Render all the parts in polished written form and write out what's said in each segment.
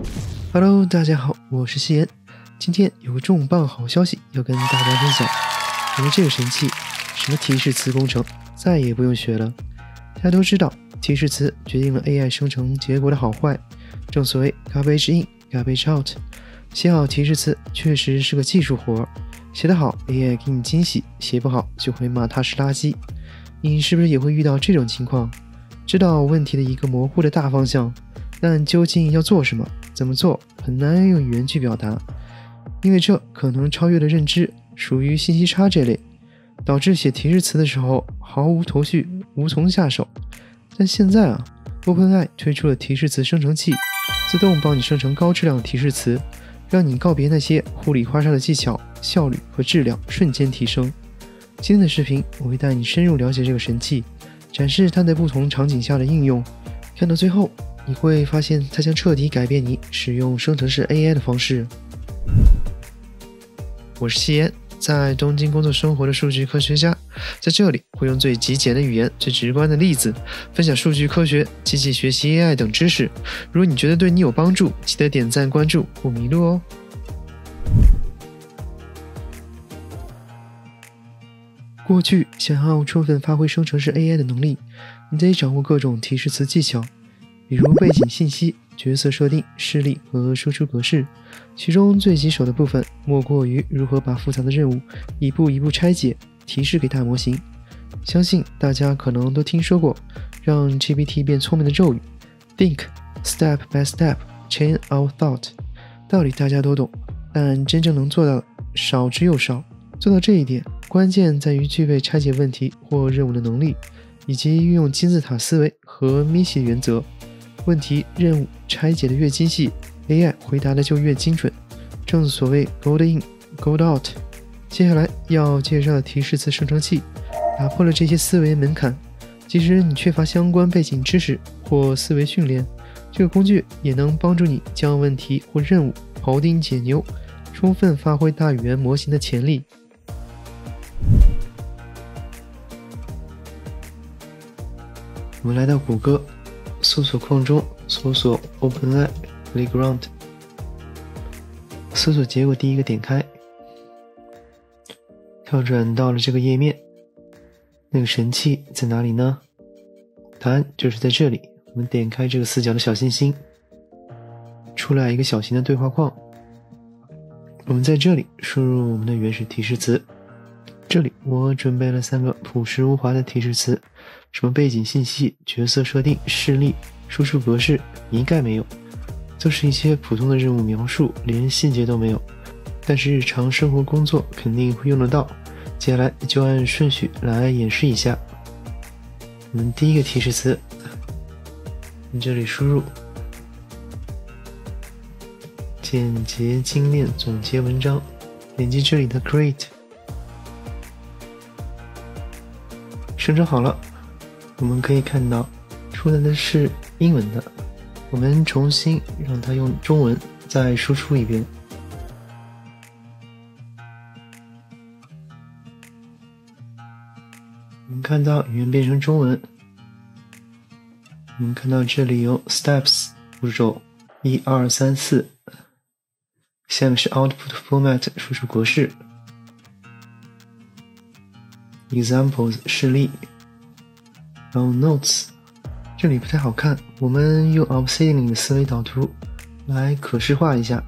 Hello， 大家好，我是夕颜。今天有个重磅好消息要跟大家分享，有了这个神器，什么提示词工程再也不用学了。大家都知道，提示词决定了 AI 生成结果的好坏，正所谓 garbage in，garbage out。写好提示词确实是个技术活，写得好 AI 给你惊喜，写不好就会骂它是垃圾。你是不是也会遇到这种情况？知道问题的一个模糊的大方向，但究竟要做什么、怎么做，很难用语言去表达，因为这可能超越了认知，属于信息差这类，导致写提示词的时候毫无头绪，无从下手。但现在OpenAI 推出了提示词生成器，自动帮你生成高质量的提示词，让你告别那些糊里花哨的技巧，效率和质量瞬间提升。今天的视频我会带你深入了解这个神器，展示它在不同场景下的应用。看到最后，你会发现它将彻底改变你使用生成式 AI 的方式。我是夕颜，在东京工作生活的数据科学家，在这里会用最极简的语言、最直观的例子，分享数据科学、机器学习 AI 等知识。如果你觉得对你有帮助，记得点赞关注，不迷路哦。过去想要充分发挥生成式 AI 的能力，你得掌握各种提示词技巧，比如背景信息、角色设定、示例和输出格式。其中最棘手的部分莫过于如何把复杂的任务一步一步拆解，提示给大模型。相信大家可能都听说过让 GPT 变聪明的咒语 Think, Step by Step, Chain of Thought， 道理大家都懂，但真正能做到的少之又少。做到这一点，关键在于具备拆解问题或任务的能力，以及运用金字塔思维和咪系原则。问题、任务拆解的越精细， AI 回答的就越精准。正所谓 Gold in, Gold out。 接下来要介绍的提示词生成器打破了这些思维门槛，即使你缺乏相关背景知识或思维训练，这个工具也能帮助你将问题或任务庖丁解牛，充分发挥大语言模型的潜力。我们来到谷歌搜索框中搜索 OpenAI Playground， 搜索结果第一个点开，跳转到了这个页面。那个神器在哪里呢？答案就是在这里。我们点开这个四角的小星星，出来一个小型的对话框。我们在这里输入我们的原始提示词，这里我准备了3个朴实无华的提示词，什么背景信息、角色设定、示例、输出格式一概没有，都是一些普通的任务描述，连细节都没有，但是日常生活工作肯定会用得到。接下来就按顺序来演示一下。我们第一个提示词，你这里输入简洁精炼总结文章，点击这里的 Create， 生成好了。我们可以看到出来的是英文的，我们重新让它用中文再输出一遍。我们看到语言变成中文，我们看到这里有 Steps 步骤1、2、3、4，下面是 Output Format 输出格式， Examples 示例，然后 Notes， 这里不太好看，我们用 Obsidian 的思维导图来可视化一下。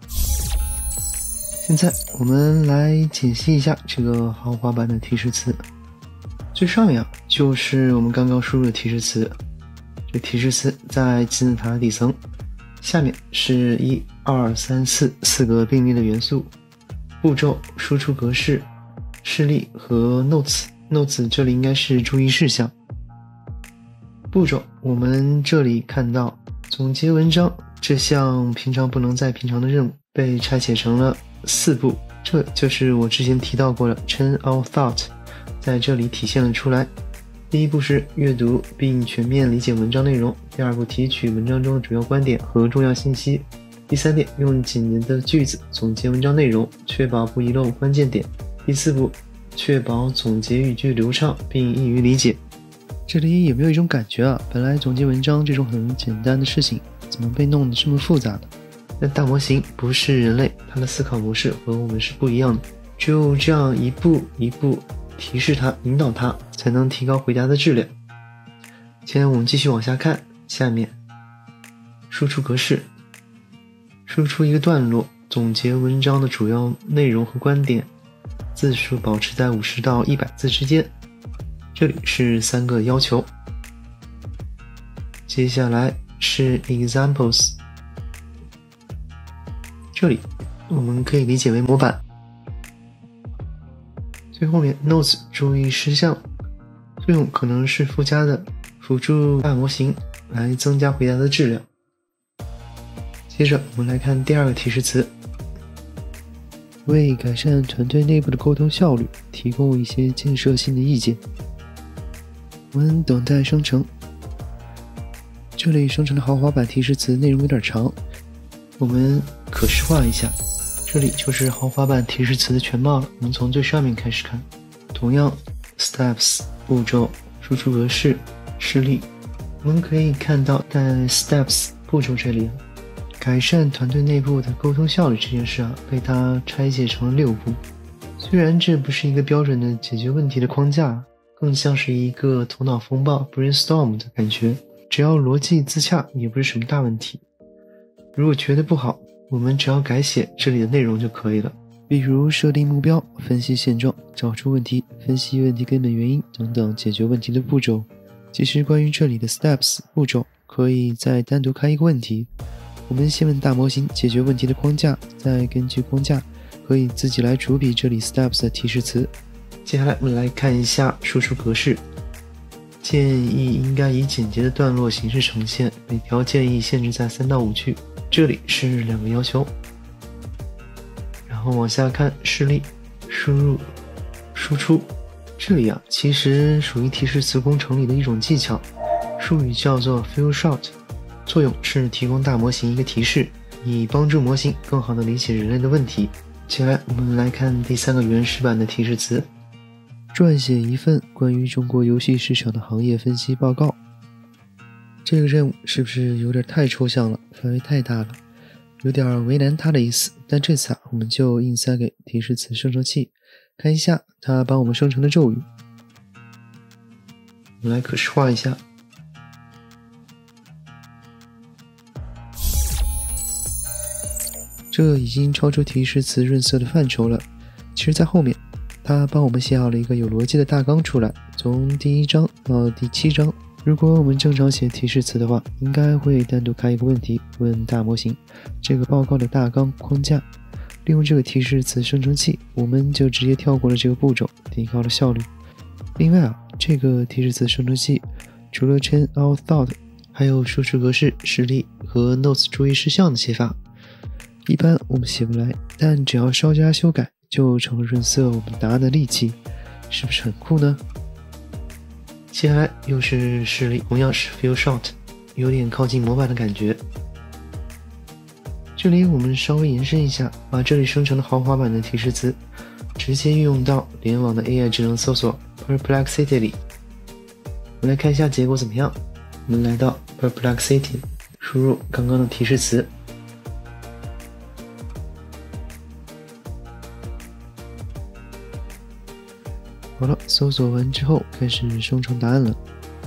现在我们来解析一下这个豪华版的提示词。最上面就是我们刚刚输入的提示词，这提示词在金字塔的底层，下面是1、2、3、4四个并列的元素，步骤、输出格式、示例和 Notes 这里应该是注意事项。步骤我们这里看到总结文章这项平常不能再平常的任务被拆解成了4步，这就是我之前提到过的 Chain of Thought， 在这里体现了出来。第一步是阅读并全面理解文章内容，第二步提取文章中的主要观点和重要信息，第3点用简洁的句子总结文章内容，确保不遗漏关键点，第4步确保总结语句流畅并易于理解。这里有没有一种感觉本来总结文章这种很简单的事情，怎么被弄得这么复杂的？ 但大模型不是人类，它的思考模式和我们是不一样的，只有这样一步一步提示它、引导它，才能提高回答的质量。现在我们继续往下看，下面输出格式，输出一个段落，总结文章的主要内容和观点，字数保持在50到100字之间。这里是3个要求。接下来是 examples， 这里我们可以理解为模板。最后面 notes 注意事项，作用可能是附加的，辅助大模型来增加回答的质量。接着我们来看第2个提示词，为改善团队内部的沟通效率提供一些建设性的意见。我们等待生成。这里生成的豪华版提示词内容有点长，我们可视化一下。这里就是豪华版提示词的全貌了。我们从最上面开始看，同样 steps 步骤、输出格式、示例，我们可以看到在 steps 步骤这里，改善团队内部的沟通效率这件事被它拆解成了6步。虽然这不是一个标准的解决问题的框架，更像是一个头脑风暴 brainstorm 的感觉，只要逻辑自洽也不是什么大问题。如果觉得不好，我们只要改写这里的内容就可以了，比如设定目标、分析现状、找出问题、分析问题根本原因等等解决问题的步骤。其实关于这里的 steps 步骤，可以再单独开一个问题。我们先问大模型解决问题的框架，再根据框架可以自己来主笔这里 steps 的提示词。接下来我们来看一下输出格式，建议应该以简洁的段落形式呈现，每条建议限制在3到5句，这里是2个要求。然后往下看示例，输入、输出，这里其实属于提示词工程里的一种技巧，术语叫做 few shot， 作用是提供大模型一个提示，以帮助模型更好地理解人类的问题。接下来我们来看第3个原始版的提示词，撰写一份关于中国游戏市场的行业分析报告。这个任务是不是有点太抽象了，范围太大了，有点为难他的意思，但这次我们就硬塞给提示词生成器，看一下它帮我们生成的咒语。我们来可视化一下，这已经超出提示词润色的范畴了。其实在后面它帮我们写好了一个有逻辑的大纲出来，从第1章到第7章。如果我们正常写提示词的话，应该会单独开一个问题，问大模型这个报告的大纲框架。利用这个提示词生成器，我们就直接跳过了这个步骤，提高了效率。另外这个提示词生成器除了 chain of thought， 还有输出格式、示例和 notes 注意事项的写法。一般我们写不来，但只要稍加修改，就成了润色我们答案的利器，是不是很酷呢？接下来又是示例，同样是 few shot， 有点靠近模板的感觉。这里我们稍微延伸一下，把这里生成的豪华版的提示词直接运用到联网的 AI 智能搜索 Perplexity 里。我们来看一下结果怎么样。我们来到 Perplexity， 输入刚刚的提示词，好了，搜索完之后开始生成答案了。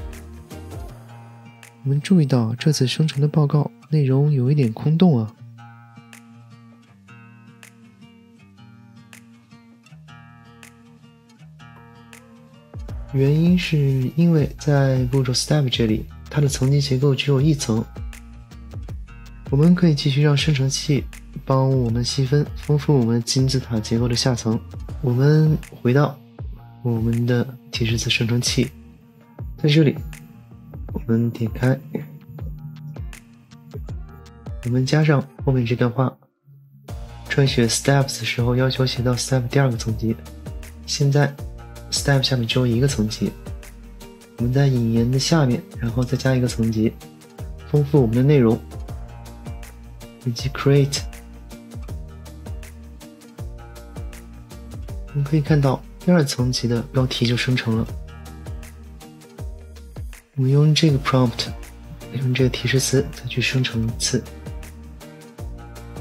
我们注意到这次生成的报告内容有一点空洞原因是因为在步骤 step 这里，它的层级结构只有1层。我们可以继续让生成器帮我们细分，丰富我们金字塔结构的下层。我们回到我们的提示词生成器，在这里我们点开，我们加上后面这段话，撰写 steps 的时候要求写到 step 第2个层级，现在 step 下面只有1个层级，我们在引言的下面然后再加一个层级，丰富我们的内容，以及 create。 我们可以看到第2层级的标题就生成了。我们用这个 prompt， 用这个提示词再去生成一次。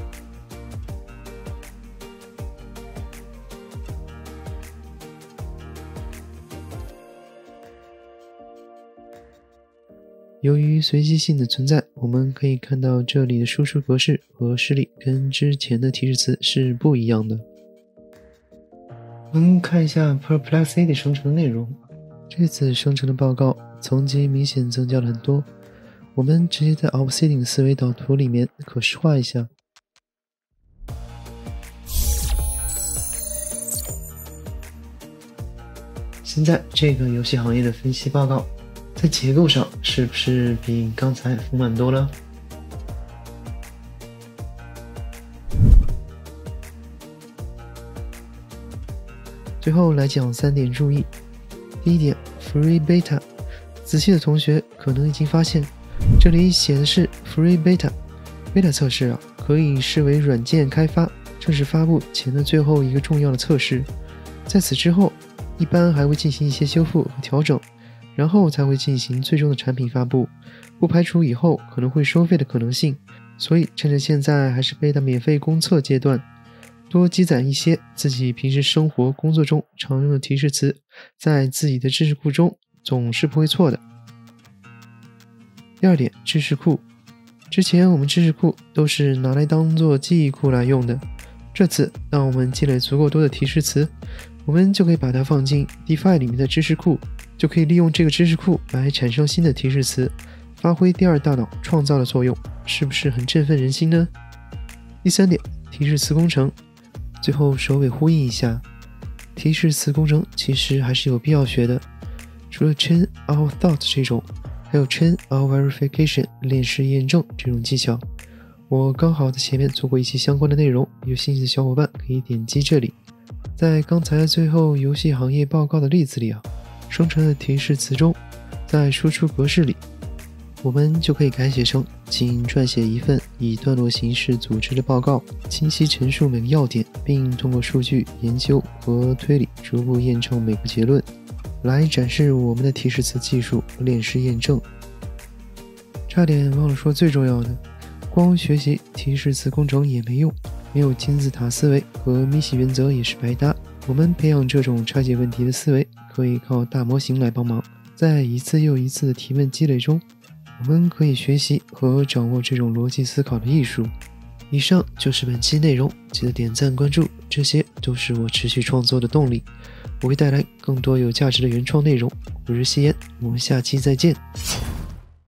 由于随机性的存在，我们可以看到这里的输出格式和示例跟之前的提示词是不一样的。我们看一下 Perplexity 生成的内容，这次生成的报告层级明显增加了很多。我们直接在 Obsidian 思维导图里面可视化一下。现在这个游戏行业的分析报告在结构上是不是比刚才丰满多了？最后来讲3点注意。第一点 ，Free Beta， 仔细的同学可能已经发现，这里写的是 Free Beta。Beta 测试啊，可以视为软件开发正式发布前的最后一个重要的测试，在此之后，一般还会进行一些修复和调整，然后才会进行最终的产品发布，不排除以后可能会收费的可能性。所以趁着现在还是Beta免费公测阶段，多积攒一些自己平时生活工作中常用的提示词，在自己的知识库中总是不会错的。第二点，知识库。之前我们知识库都是拿来当做记忆库来用的，这次当我们积累足够多的提示词，我们就可以把它放进 DeFi 里面的知识库，就可以利用这个知识库来产生新的提示词，发挥第二大脑创造的作用，是不是很振奋人心呢？第3点，提示词工程。最后首尾呼应一下，提示词工程其实还是有必要学的，除了 Chain of Thought 这种，还有 Chain of Verification 链式验证这种技巧。我刚好在前面做过一期相关的内容，有兴趣的小伙伴可以点击这里。在刚才最后游戏行业报告的例子里啊，生成的提示词中，在输出格式里，我们就可以改写成请撰写一份以段落形式组织的报告，清晰陈述每个要点，并通过数据研究和推理逐步验证每个结论，来展示我们的提示词技术和链式验证。差点忘了说最重要的，光学习提示词工程也没用，没有金字塔思维和米喜原则也是白搭。我们培养这种拆解问题的思维，可以靠大模型来帮忙，在一次又一次的提问积累中，我们可以学习和掌握这种逻辑思考的艺术。以上就是本期内容，记得点赞关注，这些都是我持续创作的动力。我会带来更多有价值的原创内容。我是西烟，我们下期再见。